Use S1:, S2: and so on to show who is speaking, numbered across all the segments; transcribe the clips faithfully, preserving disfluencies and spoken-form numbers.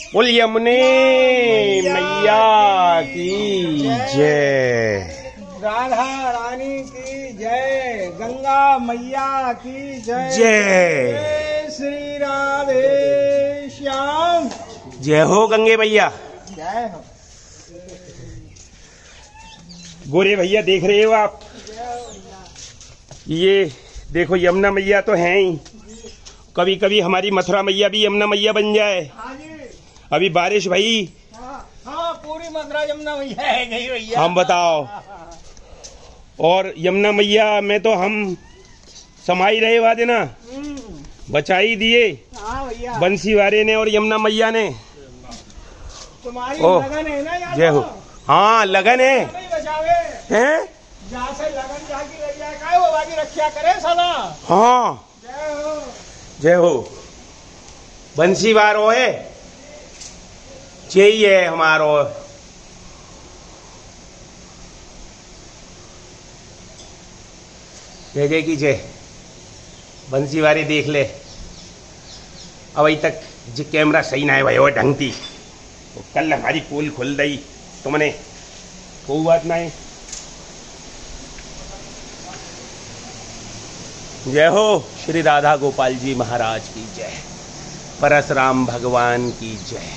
S1: बोल यमुने मैया की जय,
S2: राधा रानी की जय, गंगा मैया की जय,
S1: जय
S2: श्री राधे श्याम।
S1: जय हो गंगे भैया,
S2: जय हो।
S1: गोरे भैया देख रहे हो आप, ये देखो यमुना मैया तो हैं ही, कभी कभी हमारी मथुरा मैया भी यमुना मैया बन जाए। अभी बारिश भाई,
S2: हाँ, हाँ, पूरी मथुरा यमुना मैया है गई भैया।
S1: हम बताओ, और यमुना मैया में तो हम समाई रहे वादे ना, बचा ही दिए बंसी वारे ने और यमुना मैया ने।
S2: तुम्हारी लगन है ना यार,
S1: जय हो। हाँ लगन है, हैं?
S2: जहाँ से लगन जागी रही है का वो बाकी रक्षा करे सदा।
S1: हाँ
S2: जय हो,
S1: जय हो। बंसी वारो है, यही है हमारो। जय जय की जय। बंसी वारे देख ले, अब अभी तक जो कैमरा सही ना है भाई वो ढंग थी, तो कल हमारी पोल खुल गई तुमने, कोई बात ना है। जय हो श्री राधा गोपाल जी महाराज की जय, परशुराम भगवान की जय,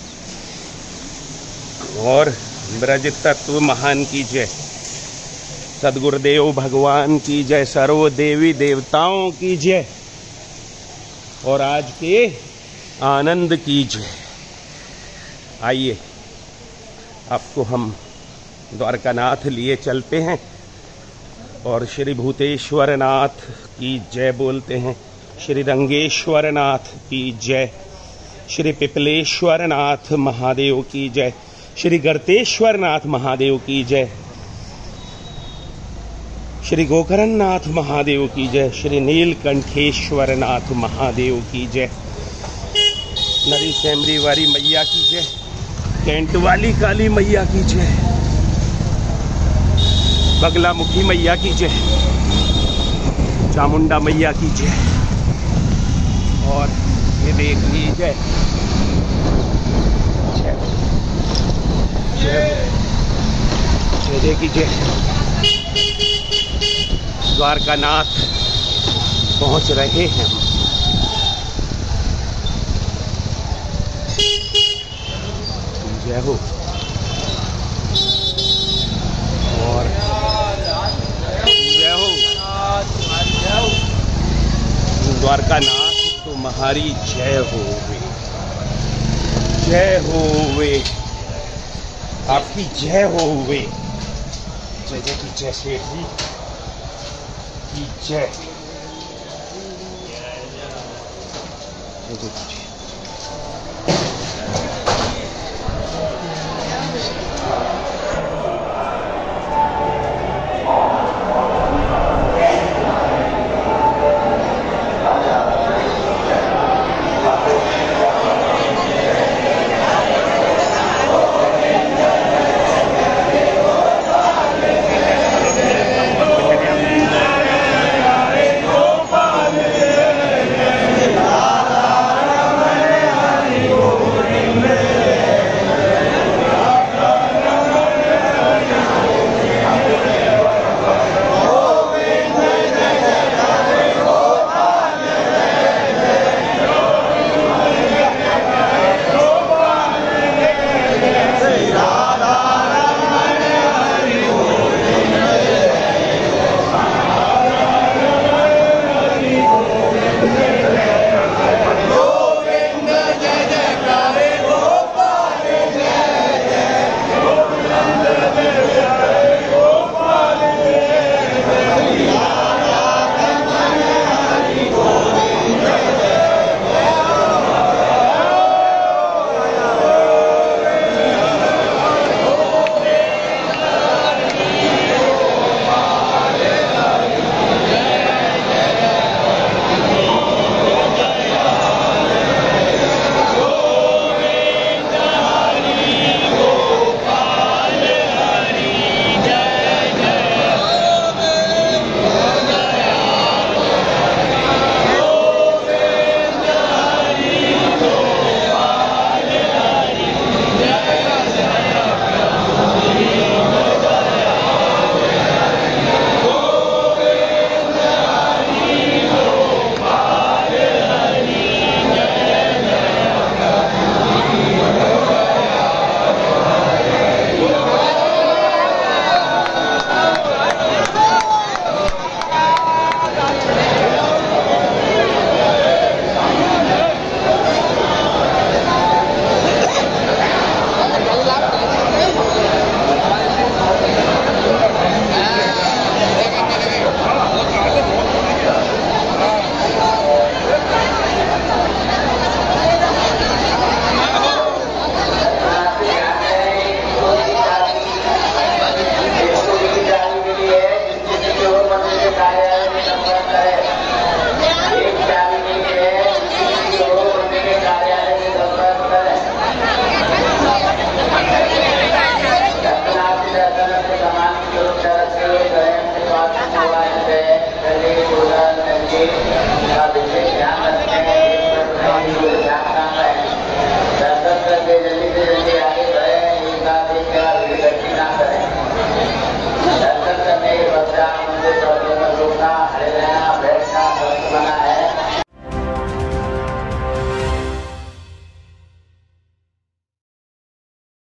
S1: और ब्रज तत्व महान की जय, सदगुरुदेव भगवान की जय, सर्व देवी देवताओं की जय, और आज के आनंद की जय। आइए आपको हम द्वारकानाथ लिए चलते हैं और श्री भूतेश्वर नाथ की जय बोलते हैं, श्री रंगेश्वर नाथ की जय, श्री पिपलेश्वर नाथ महादेव की जय, श्री गर्तेश्वर नाथ महादेव की जय, श्री गोकर्ण नाथ महादेव की जय, श्री नीलकंठेश्वर नाथ महादेव की जय, नरी सैमरी वाली मैया की जय, कैंट वाली काली मैया की जय, बगलामुखी मैया की जय, चामुंडा मैया की जय, और ये देख लीजिए जय जय जय की जय। द्वारकानाथ पहुंच रहे हैं हम। जय हो। और जय हो द्वारकानाथ तुम्हारी जय होवे, जय होवे, आपकी जय होवे। जय जय की जय शेर जी की जय, जय जय की जय।